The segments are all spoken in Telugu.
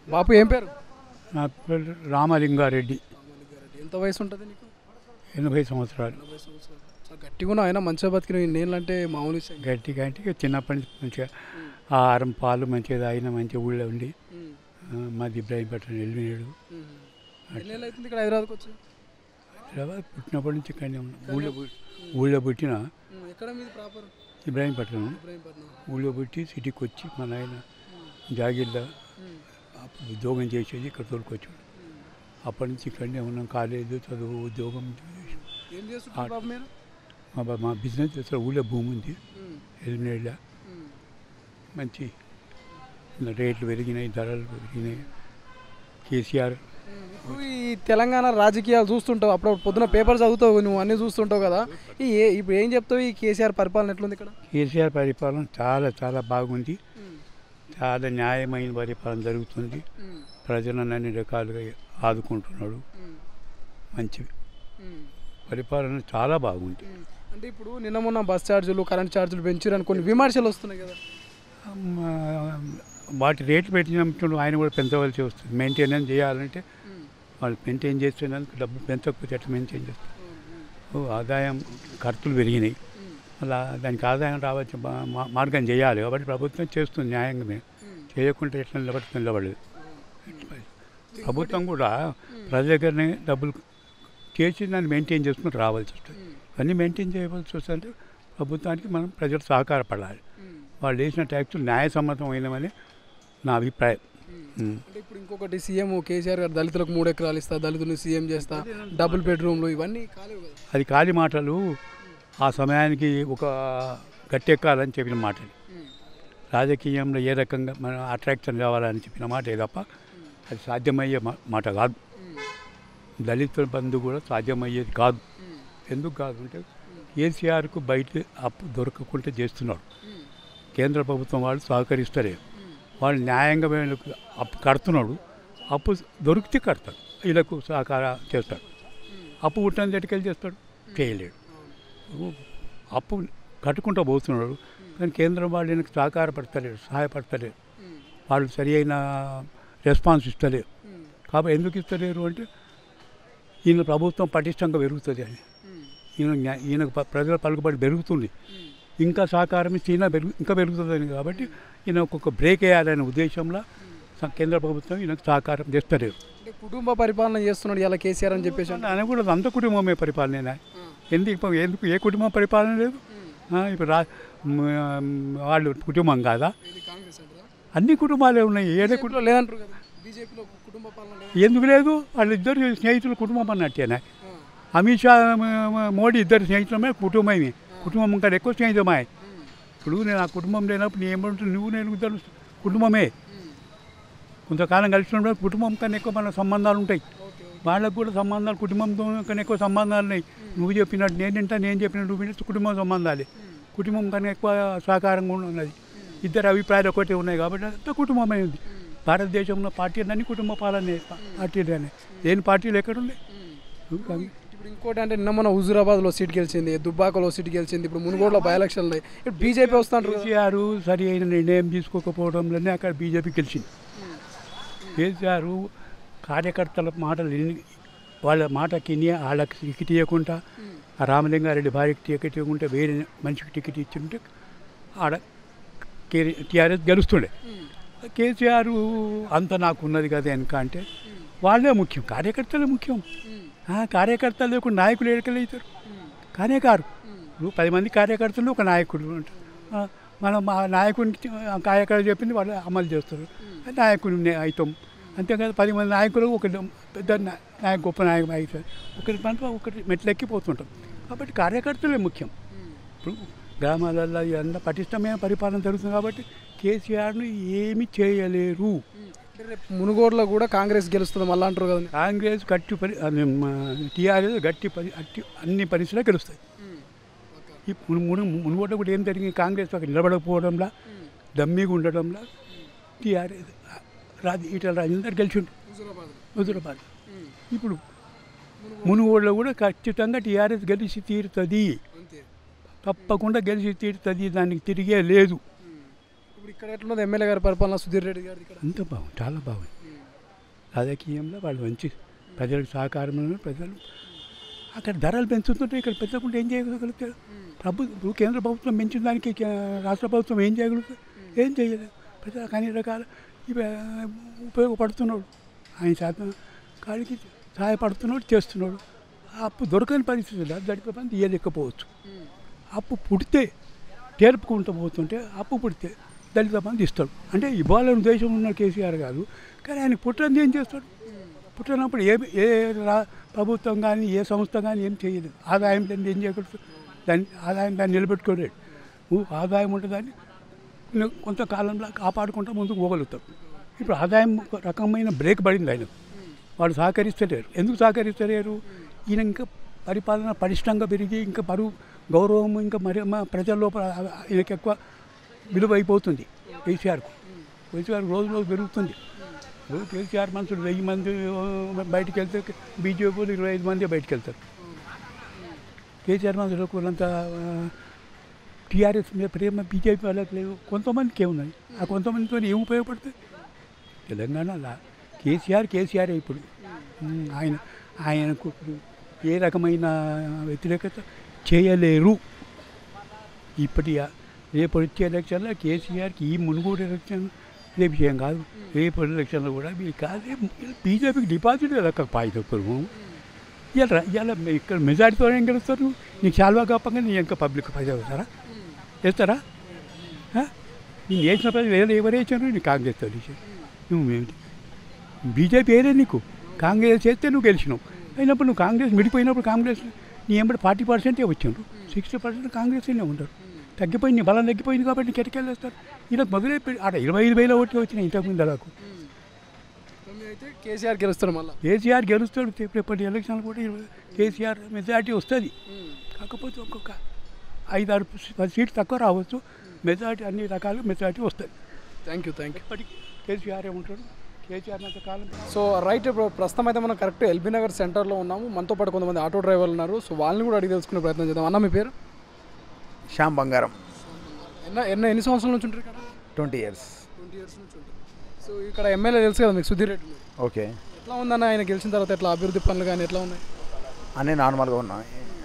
బాపు ఏం పేరు? నా పేరు రామలింగారెడ్డి. ఎంత వయసు ఉంటుంది నీకు? 80 సంవత్సరాలు. 80 సంవత్సరాలు. చాలా గట్టిగా ఉన్నావు, అయినా మంచిగా బతికిన ఇన్నేళ్ళు అంటే మామూలు విషయం. గట్టిగా అంటే చిన్నప్పటి నుంచి మంచిగా ఆహారం పాలు మంచిగా తాగిన మంచిగా ఊళ్ళో ఉండి మాది ఇబ్రాహీంపట్నం వెళ్ళినాడు. ఎన్నేళ్ళు అవుతుంది ఇక్కడ హైదరాబాద్కి వచ్చి? హైదరాబాద్ పుట్టినప్పటి నుంచి ఇక్కడనే ఉన్నాం. ఊళ్ళో పుట్టిన ఎక్కడ మీది ప్రాపర్? ఇబ్రాహీంపట్నం. ఊళ్ళో పుట్టి సిటీకి వచ్చి మా నాయన జాగిర్లో అప్పుడు ఉద్యోగం చేసేది, ఇక్కడ తోలుకొచ్చాడు. అప్పటి నుంచి ఇక్కడనే ఉన్నాం. కాలేజీ చదువు ఉద్యోగం ఏం చేస్తుంటారు బాబు మీరు? మా బిజినెస్ చేస్తారు. ఊళ్ళో భూమి ఉంది ఎలిమినేట్లా. మంచి రేట్లు పెరిగినాయి, ధరలు పెరిగినాయి. కేసీఆర్ ఇప్పుడు ఈ తెలంగాణ రాజకీయాలు చూస్తుంటావు, అప్పుడు పొద్దున పేపర్ చదువుతావు, నువ్వు అన్నీ చూస్తుంటావు కదా. ఇప్పుడు ఏం చెప్తావు ఈ కేసీఆర్ పరిపాలన ఎట్లుంది ఇక్కడ? కేసీఆర్ పరిపాలన చాలా చాలా బాగుంది. చాలా న్యాయమైన పరిపాలన జరుగుతుంది. ప్రజలను అన్ని రకాలుగా ఆదుకుంటున్నాడు. మంచి పరిపాలన చాలా బాగుంది. అంటే ఇప్పుడు నిన్న మొన్న బస్ ఛార్జీలు కరెంట్ ఛార్జీలు పెంచారని కొన్ని విమర్శలు వస్తున్నాయి కదా. వాటి రేట్లు పెట్టినప్పుడు ఆయన కూడా పెంచవలసి వస్తుంది. మెయింటెనెన్స్ చేయాలంటే వాళ్ళు మెయింటైన్ చేస్తున్నందుకు డబ్బు పెంచకపోతే ఎట్లా మెయింటైన్ చేస్తారు? ఆదాయం ఖర్చులు పెరిగినాయి, అలా దానికి ఆదాయం రావచ్చు మార్గం చేయాలి. కాబట్టి ప్రభుత్వం చేస్తుంది న్యాయంగా. చేయకుంటే ఎట్లా నిలబడలేదు. ప్రభుత్వం కూడా ప్రజల దగ్గరనే డబ్బులు చేసి దాన్ని మెయింటైన్ చేసుకుని రావాల్సి వస్తుంది. ఇవన్నీ మెయింటైన్ చేయవలసి వస్తుంటే ప్రభుత్వానికి మనం ప్రజలు సహకారపడాలి. వాళ్ళు వేసిన ట్యాక్సులు న్యాయసమ్మతమైనవని నా అభిప్రాయం. అంటే ఇప్పుడు ఇంకొకటి సీఎం కేసీఆర్ గారు దళితులకు 3 ఎకరాలు ఇస్తా, దళితులను సీఎం చేస్తా, డబుల్ బెడ్రూమ్లు, ఇవన్నీ కాలేవు కదా. అది ఖాళీ మాటలు. ఆ సమయానికి ఒక గట్టెక్కాలని చెప్పిన మాటలు. రాజకీయంలో ఏ రకంగా మనం అట్రాక్షన్ కావాలని చెప్పిన మాట తప్ప అది సాధ్యమయ్యే మాట కాదు. దళితుల బంధు కూడా సాధ్యమయ్యేది కాదు. ఎందుకు కాదు అంటే కేసీఆర్కు బయట అప్పు దొరకకుండా చేస్తున్నాడు. కేంద్ర ప్రభుత్వం వాళ్ళు సహకరిస్తలేరు. వాళ్ళు న్యాయంగా అప్పు కడుతున్నాడు. అప్పు దొరికితే కడతాడు, వీళ్ళకు సహకారం చేస్తాడు. అప్పు పుట్టిన ఎటుకెళ్ళి చేస్తాడు? చేయలేడు. అప్పు కట్టుకుంటూ పోతున్నాడు, కానీ కేంద్రం వాళ్ళు ఈయనకు సహకారపడతలేరు, సహాయపడతలేరు. వాళ్ళు సరి అయిన రెస్పాన్స్ ఇస్తలేరు. కాబట్టి ఎందుకు ఇస్తలేరు అంటే ఈయన ప్రభుత్వం పటిష్టంగా పెరుగుతుంది అని. ఈయనకు ప్రజల పలుకుబడి పెరుగుతుంది, ఇంకా సహకారం ఇస్తే ఇంకా పెరుగుతుందని. కాబట్టి ఈయన ఒక్కొక్క బ్రేక్ వేయాలనే ఉద్దేశంలో కేంద్ర ప్రభుత్వం ఈయనకు సహకారం చేస్తలేరు. కుటుంబ పరిపాలన చేస్తున్నాడు ఇలా కేసీఆర్ అని చెప్పేసి అని కూడా అంత కుటుంబమే పరిపాలన. ఎందుకు ఏ కుటుంబం పరిపాలన లేదు? ఇప్పుడు వాళ్ళు కుటుంబం కాదా? అన్ని కుటుంబాలే ఉన్నాయి. ఏదే కుటుంబం లేదంటారు కదా బీజేపీలో కుటుంబ పాలన. ఎందుకు లేదు? వాళ్ళిద్దరు స్నేహితులు కుటుంబం అన్నట్టేనా? అమిత్ షా మోడీ ఇద్దరు స్నేహితులమే కుటుంబమే. కుటుంబం ఇంకా ఎక్కువ స్నేహితమే. ఇప్పుడు నేను ఆ కుటుంబం లేనప్పుడు ఏమంటుంది? నువ్వు నేను ఇద్దరు కుటుంబమే. కొంతకాలం కలిసి ఉంటే కుటుంబం కన్నా ఎక్కువ మన సంబంధాలు ఉంటాయి. వాళ్ళకు కూడా సంబంధాలు కుటుంబంతో కన్నా ఎక్కువ సంబంధాలు ఉన్నాయి. నువ్వు చెప్పినట్టు నేను చెప్పినట్టు నువ్వు వినట్టు కుటుంబం సంబంధాలే. కుటుంబం కన్నా ఎక్కువ సహకారంగా ఉన్నది. ఇద్దరు అభిప్రాయాలు ఒకటే ఉన్నాయి కాబట్టి అంత కుటుంబమే ఉంది. భారతదేశంలో పార్టీలన్నీ కుటుంబ పాలనే పార్టీలనే. లేని పార్టీలు ఎక్కడున్నాయి? ఇప్పుడు ఇంకోటి అంటే నిన్న మన హుజూరాబాద్లో సీట్ గెలిచింది, దుబ్బాకలో సీట్ గెలిచింది, ఇప్పుడు మునుగోడులో బై ఎలక్షన్లు ఉన్నాయి. ఇప్పుడు బీజేపీ వస్తుంటారు. కేసీఆర్ సరి అయిన నిర్ణయం తీసుకోకపోవడంలోనే అక్కడ బీజేపీ గెలిచింది. కేసీఆర్ కార్యకర్తల మాటలు వాళ్ళ మాటకి వాళ్ళకి టికెట్ ఇవ్వకుండా, ఆ రామలింగారెడ్డి భార్యకి టికెట్ ఇవ్వకుంటే వేరే మనిషికి టికెట్ ఇచ్చింటే ఆడ టీఆర్ఎస్ గెలుస్తుండే. కేసీఆర్ అంత నాకు ఉన్నది కదా వెనక అంటే వాళ్ళే ముఖ్యం, కార్యకర్తలే ముఖ్యం. కార్యకర్తలు లేకుండా నాయకులు ఎక్కడికి అవుతారు? కానే కారు. ఇప్పుడు 10 మంది కార్యకర్తలు ఒక నాయకుడు ఉంటారు. మనం ఆ నాయకుడికి కార్యకర్త చెప్పింది వాళ్ళు అమలు చేస్తారు, నాయకుడిని అవుతాం. అంతేకాదు 10 మంది నాయకులు ఒక పెద్ద గొప్ప నాయకుడు అవుతారు. ఒకరి పని ఒకటి మెట్లెక్కిపోతుంటాం. కాబట్టి కార్యకర్తలే ముఖ్యం. ఇప్పుడు గ్రామాలలో ఇవన్నీ పటిష్టమైన పరిపాలన జరుగుతుంది. కాబట్టి కేసీఆర్ను ఏమి చేయలేరు. మునుగోడులో కూడా కాంగ్రెస్ గెలుస్తుంది మళ్ళీ అంటారు కదా. కాంగ్రెస్ టీఆర్ఎస్ అన్ని పరిస్థితుల్లో గెలుస్తాయి. ఈ మునుగోడులో కూడా ఏం జరిగింది? కాంగ్రెస్ అక్కడ నిలబడకపోవడంలో, దమ్మిగా ఉండడంలో టీఆర్ఎస్ ఈటల రాజేందర్ గెలిచిండు హుజూరాబాద్. ఇప్పుడు మునుగోడులో కూడా ఖచ్చితంగా టీఆర్ఎస్ గెలిచి తీరుతుంది, తప్పకుండా గెలిచి తీరుతుంది. దానికి తిరిగే లేదు. ఇప్పుడు ఇక్కడ ఎట్లున్నది ఎమ్మెల్యే గారి పరిపాలన? సుధీర్ రెడ్డి గారి ఇక్కడ అంత బాగుంది, చాలా బాగుంది. రాజకీయంలో వాళ్ళు మంచి ప్రజలకు సహకారం ప్రజలు అక్కడ ధరలు పెంచుతుంటే ఇక్కడ పెంచకుండా ఏం చేయగలుగుతారు? ఇప్పుడు కేంద్ర ప్రభుత్వం పెంచిన దానికి రాష్ట్ర ప్రభుత్వం ఏం చేయగలుగుతుంది? ఏం చేయలేదు. ప్రజలకు అన్ని రకాల ఉపయోగపడుతున్నాడు, ఆయన శాతం కాడికి సహాయపడుతున్నాడు, చేస్తున్నాడు. అప్పు దొరకని పరిస్థితుల్లో దళిత మంది ఇవ్వలేకపోవచ్చు. అప్పు పుడితే నేర్పుకుంటూ పోతుంటే అప్పు పుడితే దళిత మంది ఇస్తాడు. అంటే ఇవ్వాలని ఉద్దేశం ఉన్న కేసీఆర్ కాదు, కానీ ఆయన పుట్టని ఏం చేస్తాడు? పుట్టినప్పుడు ఏ ప్రభుత్వం కానీ ఏ సంస్థ కానీ ఏం చేయలేదు. ఆదాయం దాన్ని ఏం చేయకూడదు, దాన్ని నిలబెట్టుకోలేడు. ఆదాయం ఉంటుందని కొంతకాలంలో కాపాడుకుంటూ ముందుకు పోగలుగుతాం. ఇప్పుడు ఆదాయం ఒక రకమైన బ్రేక్ పడింది ఆయన. వాళ్ళు సహకరిస్తలేరు. ఎందుకు సహకరిస్తలేరు? ఈయన ఇంకా పరిపాలన పటిష్టంగా పెరిగి ఇంకా గౌరవం ఇంకా మరి ప్రజల లోపల ఈయనకి ఎక్కువ విలువ అయిపోతుంది. కేసీఆర్కు రోజు రోజు పెరుగుతుంది. కేసీఆర్ మనుషులు 1000 మంది బయటికి వెళ్తే బీజేపీ 25 మంది బయటికి వెళ్తారు. కేసీఆర్ మనుషులకు వాళ్ళంతా టీఆర్ఎస్ మీద ప్రేమ బీజేపీ వాళ్ళకి లేవు. కొంతమందికి ఏమున్నాయి, ఆ కొంతమందితో ఏం ఉపయోగపడుతుంది? తెలంగాణలో కేసీఆర్ ఇప్పుడు ఆయనకు ఏ రకమైన వ్యతిరేకత చేయలేరు. రేపు వచ్చే ఎలక్షన్లో కేసీఆర్కి ఈ మునుగోడు ఎలక్షన్ ఇదే విషయం కాదు. రేపు ఎలక్షన్లో కూడా బీజేపీకి డిపాజిట్ పాయిపోరు. ఇలా ఇక్కడ మెజారిటీతో ఏం గెలుస్తారు? నీకు చాలా కాపంగా నీ ఇంకా పబ్లిక్ పైసా వేస్తారా? నేను వేసిన ప్రజలు ఎవరు వేసారు? నీ కాంగ్రెస్ వేసారు. నువ్వేంటి బీజేపీ వేరే నీకు కాంగ్రెస్ చేస్తే నువ్వు గెలిచినావు. అయినప్పుడు నువ్వు కాంగ్రెస్ విడిపోయినప్పుడు కాంగ్రెస్ నీ ఎంబడి 40% వచ్చిండ్రు, 60% కాంగ్రెస్లోనే ఉంటారు. తగ్గిపోయింది, నీ బలం తగ్గిపోయింది కాబట్టి నీకు ఎటుకెళ్ళేస్తారు. ఇలా మొదలైపోయి ఆడ 25,000 ఓట్లు వచ్చినాయి ఇంతకుముందు అలాకు. కేసీఆర్ గెలుస్తాడు, మళ్ళీ కేసీఆర్ గెలుస్తాడు. రేపటి ఎలక్షన్లు కూడా కేసీఆర్ మెజారిటీ వస్తుంది. కాకపోతే ఒక్కొక్క 5-6 సీట్లు తక్కువ రావచ్చు. మెజారిటీ అన్ని రకాలు మెజారిటీ వస్తుంది. Thank you. ఇప్పటికీ కేసీఆర్ ఏముంటాడు? కేసీఆర్ అంత కాలం. సో రైట్, ఇప్పుడు ప్రస్తుతం అయితే మనం కరెక్ట్ ఎల్బీ నగర్ సెంటర్లో ఉన్నాము. మనతో పాటు కొంతమంది ఆటో డ్రైవర్లు ఉన్నారు. సో వాళ్ళని కూడా అడిగి తెలుసుకునే ప్రయత్నం చేద్దాం. అన్న, మీ పేరు? శ్యామ్ బంగారం. ఎన్ని సంవత్సరాల నుంచి ఉంటారు ఇక్కడ? 20 years. 20 years నుంచి ఉంటారు. సో ఇక్కడ ఎమ్మెల్యే తెలుసు కదా మీకు, సుధీర్ రెడ్డి. ఓకే. ఎట్లా ఉందన్న ఆయన గెలిచిన తర్వాత? ఎట్లా అభివృద్ధి పనులు కానీ ఎట్లా ఉన్నాయి? అన్నీ నార్మల్గా ఉన్నాయి.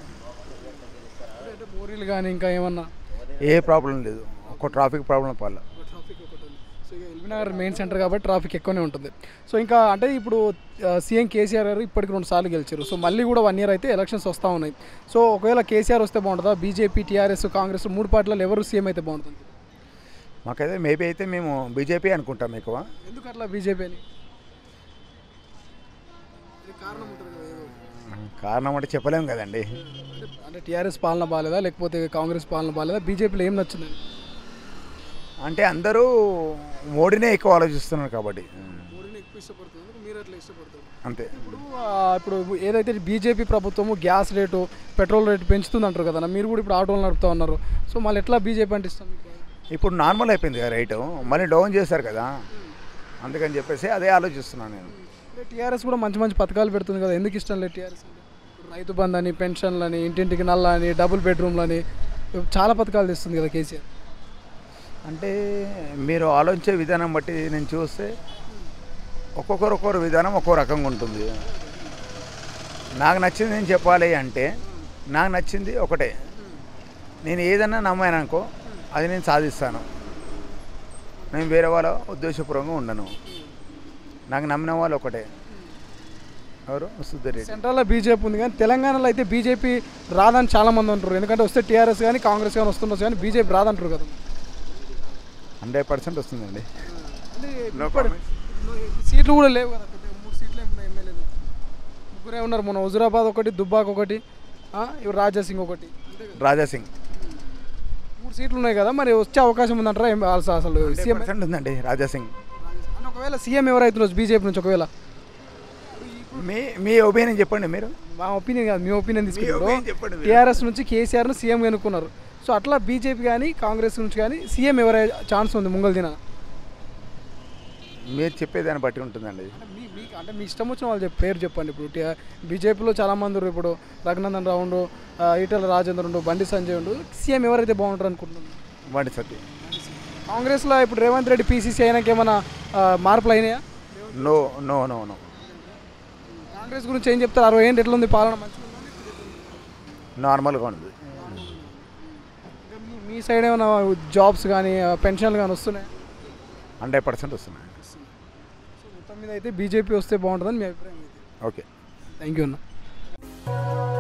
అంటే బోరీలు కానీ ఇంకా ఏమన్నా ఏ ప్రాబ్లం లేదు. ఒక ట్రాఫిక్ ప్రాబ్లం పర్ల. ట్రాఫిక్ ఒకటి ఉంది. సో ఇక ఎల్బీ నగర్ మెయిన్ సెంటర్ కాబట్టి ట్రాఫిక్ ఎక్కువనే ఉంటుంది. సో ఇంకా అంటే ఇప్పుడు సీఎం కేసీఆర్ గారు ఇప్పటికి 2 సార్లు గెలిచారు. సో మళ్ళీ కూడా 1 year అయితే ఎలక్షన్స్ వస్తూ ఉన్నాయి. సో ఒకవేళ కేసీఆర్ వస్తే బాగుంటుందా? బీజేపీ, టీఆర్ఎస్, కాంగ్రెస్ 3 పార్టీలలో ఎవరు సీఎం అయితే బాగుంటుంది? మాకైతే మేబీ అయితే మేము బీజేపీ అనుకుంటాం ఎక్కువ. ఎందుకు అట్లా బీజేపీ అని? కారణం అంటే చెప్పలేము కదండి. అంటే టీఆర్ఎస్ పాలన బాగాలేదా, లేకపోతే కాంగ్రెస్ పాలన బాగాలేదా? బీజేపీలో ఏం నచ్చింది? అంటే అందరూ మోడీనే ఎక్కువ ఆలోచిస్తున్నారు కాబట్టి అంతే. ఇప్పుడు ఏదైతే బీజేపీ ప్రభుత్వము గ్యాస్ రేటు, పెట్రోల్ రేటు పెంచుతుంది అంటారు కదా, మీరు కూడా ఇప్పుడు ఆటోలు నడుపుతూ ఉన్నారు. సో మళ్ళీ ఎట్లా బీజేపీ అంటే ఇస్తాం? ఇప్పుడు నార్మల్ అయిపోయింది కదా రేటు, మళ్ళీ డౌన్ చేశారు కదా, అందుకని చెప్పేసి అదే ఆలోచిస్తున్నాను నేను. టీఆర్ఎస్ కూడా మంచి మంచి పథకాలు పెడుతుంది కదా, ఎందుకు ఇష్టం లేదు టీఆర్ఎస్? రైతు బంధు అని, పెన్షన్లని, ఇంటింటికి నల్ల అని, డబుల్ బెడ్రూమ్లని, చాలా పథకాలు తెస్తుంది కదా కేసీఆర్. అంటే మీరు ఆలోచించే విధానం బట్టి నేను చూస్తే ఒక్కొక్కరు విధానం ఒక్కో రకంగా ఉంటుంది. నాకు నచ్చింది నేను చెప్పాలి అంటే, నాకు నచ్చింది ఒకటే, నేను ఏదన్నా నమ్మాననుకో అది నేను సాధిస్తాను. నేను వేరే వాళ్ళ ఉద్దేశపూర్వకంగా ఉండను. నాకు నమ్మిన వాళ్ళు ఒకటే, ఎవరు? సుధీర్ రెడ్డి. సెంట్రల్లో బీజేపీ ఉంది కానీ తెలంగాణలో అయితే బీజేపీ రాదని చాలామంది అంటారు. ఎందుకంటే వస్తే టీఆర్ఎస్ కానీ కాంగ్రెస్ కానీ వస్తుండొచ్చు, కానీ బీజేపీ రాదంటారు కదా. 100% వస్తుందండి. సీట్లు కూడా లేవు కదా, 3 సీట్లే ఉన్నాయి ఎమ్మెల్యేలు. 3 ఉన్నారు. మొన్న హుజురాబాద్ ఒకటి, దుబ్బాక్ ఒకటి, ఇవి రాజాసింగ్ ఒకటి. రాజాసింగ్ 3 సీట్లు ఉన్నాయి కదా, మరి వచ్చే అవకాశం ఉందంటారా? అసలు సీఎం ఉందండి రాజాసింగ్. అంటే ఒకవేళ సీఎం ఎవరైతే బీజేపీ నుంచి, ఒకవేళ మీ ఒపీనియన్ చెప్పండి. మీరు మా ఒపీనియన్ కాదు, మీ ఒపీనియన్ తీసుకుంటారు. టీఆర్ఎస్ నుంచి కేసీఆర్ను సీఎం ఎన్నుకున్నారు. సో అట్లా బీజేపీ కానీ కాంగ్రెస్ నుంచి కానీ సీఎం ఎవరై ఛాన్స్ ఉంది ముంగల్ దిన? మీరు చెప్పేదాన్ని బట్టి ఉంటుందండి. అంటే మీ ఇష్టం వచ్చిన వాళ్ళు పేరు చెప్పండి. ఇప్పుడు బీజేపీలో చాలామంది ఉన్నారు. ఇప్పుడు రఘునందన్ రావు ఉండు, ఈటెల రాజేందర్ ఉండు, బండి సంజయ్ ఉండు. సీఎం ఎవరైతే బాగుంటారు అనుకుంటున్నాను? బండి సత్య. కాంగ్రెస్లో ఇప్పుడు రేవంత్ రెడ్డి పీసీసీ అయినాక ఏమైనా మార్పులు అయినాయా? No no no no Congress గురించి ఏం చెప్తారు? 60 ఏళ్ళు ఎట్లా ఉంది పాలన? మంచిగా ఉందా? నార్మల్గా ఉంది. ఇంకా మీ సైడ్ ఏమైనా జాబ్స్ కానీ పెన్షన్లు కానీ వస్తున్నాయి? 100% వస్తున్నాయి. సో మొత్తం మీద అయితే బీజేపీ వస్తే బాగుంటుందని మీ అభిప్రాయం? ఓకే. థ్యాంక్ యూ అన్న.